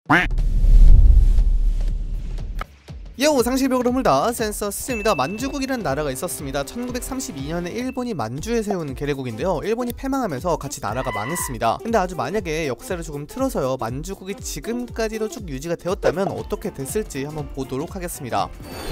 상시벽으로 물다 센서스입니다. 만주국이라는 나라가 있었습니다. 1932년에 일본이 만주에 세운 계례국인데요. 일본이 패망하면서 같이 나라가 망했습니다. 근데 아주 만약에 역사를 조금 틀어서요, 만주국이 지금까지도 쭉 유지가 되었다면 어떻게 됐을지 한번 보도록 하겠습니다.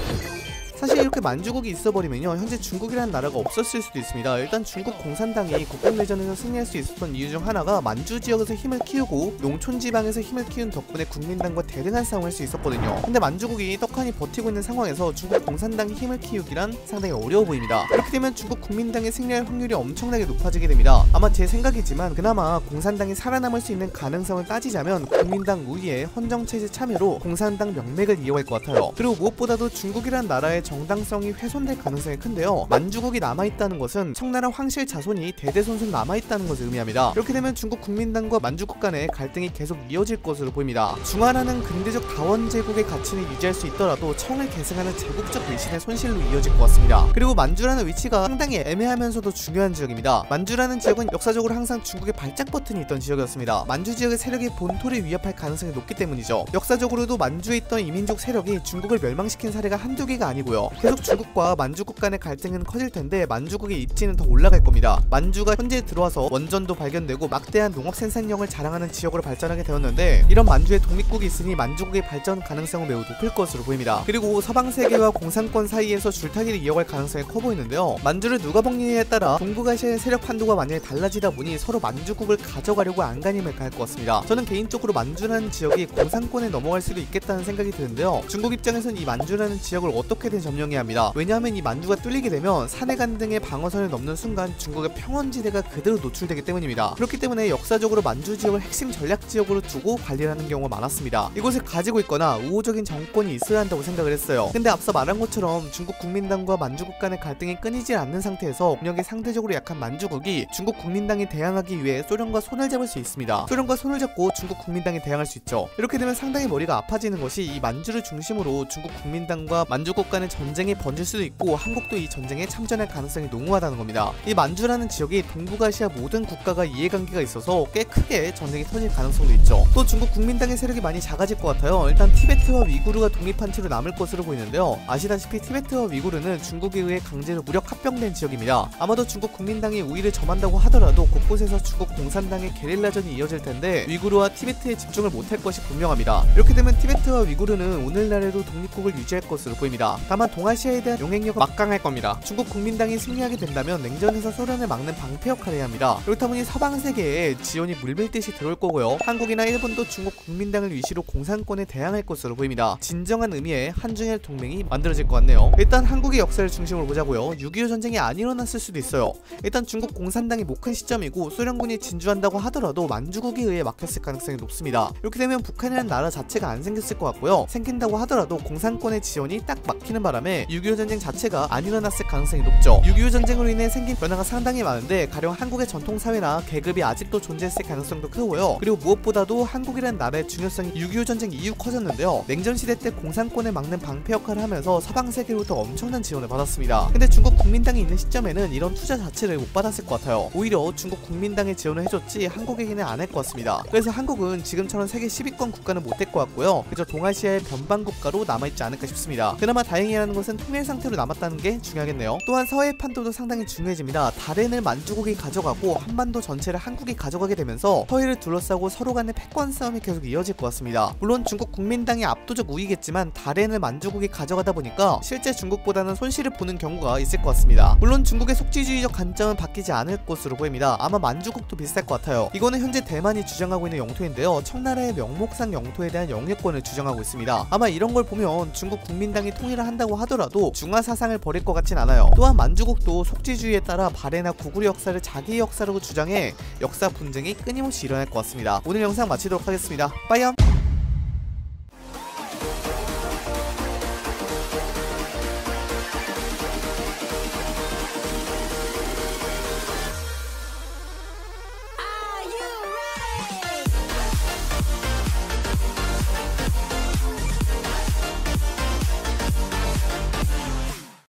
사실 이렇게 만주국이 있어버리면요, 현재 중국이라는 나라가 없었을 수도 있습니다. 일단 중국 공산당이 국共내전에서 승리할 수 있었던 이유 중 하나가 만주 지역에서 힘을 키우고 농촌 지방에서 힘을 키운 덕분에 국민당과 대등한 싸움을 할 수 있었거든요. 근데 만주국이 떡하니 버티고 있는 상황에서 중국 공산당이 힘을 키우기란 상당히 어려워 보입니다. 이렇게 되면 중국 국민당이 승리할 확률이 엄청나게 높아지게 됩니다. 아마 제 생각이지만 그나마 공산당이 살아남을 수 있는 가능성을 따지자면 국민당 우위의 헌정체제 참여로 공산당 명맥을 이어갈 것 같아요. 그리고 무엇보다도 중국이란 나라의 정당성이 훼손될 가능성이 큰데요, 만주국이 남아있다는 것은 청나라 황실 자손이 대대손손 남아있다는 것을 의미합니다. 이렇게 되면 중국 국민당과 만주국 간의 갈등이 계속 이어질 것으로 보입니다. 중화라는 근대적 다원제국의 가치는 유지할 수 있더라도 청을 계승하는 제국적 외신의 손실로 이어질 것 같습니다. 그리고 만주라는 위치가 상당히 애매하면서도 중요한 지역입니다. 만주라는 지역은 역사적으로 항상 중국의 발작 버튼이 있던 지역이었습니다. 만주 지역의 세력이 본토를 위협할 가능성이 높기 때문이죠. 역사적으로도 만주에 있던 이민족 세력이 중국을 멸망시킨 사례가 한두 개가 아니고요, 계속 중국과 만주국 간의 갈등은 커질 텐데 만주국의 입지는 더 올라갈 겁니다. 만주가 현재 들어와서 원전도 발견되고 막대한 농업 생산력을 자랑하는 지역으로 발전하게 되었는데, 이런 만주의 독립국이 있으니 만주국의 발전 가능성은 매우 높을 것으로 보입니다. 그리고 서방 세계와 공산권 사이에서 줄타기를 이어갈 가능성이 커 보이는데요, 만주를 누가 먹느냐에 따라 동북아시아의 세력 판도가 만약에 달라지다 보니 서로 만주국을 가져가려고 안간힘을 할 것 같습니다. 저는 개인적으로 만주라는 지역이 공산권에 넘어갈 수도 있겠다는 생각이 드는데요, 중국 입장에선 이 만주라는 지역을 어떻게든 점령해야 합니다. 왜냐하면 이 만주가 뚫리게 되면 산해간 등의 방어선을 넘는 순간 중국의 평원지대가 그대로 노출되기 때문입니다. 그렇기 때문에 역사적으로 만주 지역을 핵심 전략 지역으로 두고 관리를 하는 경우가 많았습니다. 이곳을 가지고 있거나 우호적인 정권이 있어야 한다고 생각을 했어요. 근데 앞서 말한 것처럼 중국 국민당과 만주국 간의 갈등이 끊이지 않는 상태에서 국력이 상대적으로 약한 만주국이 중국 국민당이 대항하기 위해 소련과 손을 잡을 수 있습니다. 소련과 손을 잡고 중국 국민당이 대항할 수 있죠. 이렇게 되면 상당히 머리가 아파지는 것이, 이 만주를 중심으로 중국 국민당과 만주국 간의 전쟁이 번질 수도 있고 한국도 이 전쟁에 참전할 가능성이 농후하다는 겁니다. 이 만주라는 지역이 동북아시아 모든 국가가 이해관계가 있어서 꽤 크게 전쟁이 터질 가능성도 있죠. 또 중국 국민당의 세력이 많이 작아질 것 같아요. 일단 티베트와 위구르가 독립한 채로 남을 것으로 보이는데요, 아시다시피 티베트와 위구르는 중국에 의해 강제로 무력 합병된 지역입니다. 아마도 중국 국민당이 우위를 점한다고 하더라도 곳곳에서 중국 공산당의 게릴라전이 이어질 텐데 위구르와 티베트에 집중을 못할 것이 분명합니다. 이렇게 되면 티베트와 위구르는 오늘날에도 독립국을 유지할 것으로 보입니다. 다만 동아시아에 대한 용액력은 막강할 겁니다. 중국 국민당이 승리하게 된다면 냉전에서 소련을 막는 방패 역할을 해야 합니다. 그렇다 보니 서방 세계에 지원이 물밀듯이 들어올 거고요, 한국이나 일본도 중국 국민당을 위시로 공산권에 대항할 것으로 보입니다. 진정한 의미의 한중일 동맹이 만들어질 것 같네요. 일단 한국의 역사를 중심으로 보자고요. 6.25 전쟁이 안 일어났을 수도 있어요. 일단 중국 공산당이 못 큰 시점이고 소련군이 진주한다고 하더라도 만주국에 의해 막혔을 가능성이 높습니다. 이렇게 되면 북한이라는 나라 자체가 안 생겼을 것 같고요, 생긴다고 하더라도 공산권의 지원이 딱 막히는 바람에 6.25 전쟁 자체가 안 일어났을 가능성이 높죠. 6.25 전쟁으로 인해 생긴 변화가 상당히 많은데 가령 한국의 전통사회나 계급이 아직도 존재했을 가능성도 크고요, 그리고 무엇보다도 한국이라는 나라의 중요성이 6.25 전쟁 이후 커졌는데요, 냉전시대 때 공산권을 막는 방패 역할을 하면서 서방 세계로부터 엄청난 지원을 받았습니다. 근데 중국 국민당이 있는 시점에는 이런 투자 자체를 못 받았을 것 같아요. 오히려 중국 국민당에 지원을 해줬지 한국에게는 안 할 것 같습니다. 그래서 한국은 지금처럼 세계 10위권 국가는 못 될 것 같고요, 그저 동아시아의 변방 국가로 남아있지 않을까 싶습니다. 그나마 다행이라는 것은 통일 상태로 남았다는 게 중요하겠네요. 또한 서해 판도도 상당히 중요해집니다. 다롄을 만주국이 가져가고 한반도 전체를 한국이 가져가게 되면서 서해를 둘러싸고 서로 간의 패권 싸움이 계속 이어질 것 같습니다. 물론 중국 국민당이 압도적 우위겠지만 다롄을 만주국이 가져가다 보니까 실제 중국보다는 손실을 보는 경우가 있을 것 같습니다. 물론 중국의 속지주의적 관점은 바뀌지 않을 것으로 보입니다. 아마 만주국도 비슷할 것 같아요. 이거는 현재 대만이 주장하고 있는 영토인데요, 청나라의 명목상 영토에 대한 영유권을 주장하고 있습니다. 아마 이런 걸 보면 중국 국민당이 통일을 한다고 하더라도 중화 사상을 버릴 것 같진 않아요. 또한 만주국도 속지주의에 따라 발해나 구구리 역사를 자기 역사라고 주장해 역사 분쟁이 끊임없이 일어날 것 같습니다. 오늘 영상 마치도록 하겠습니다. 빠이염.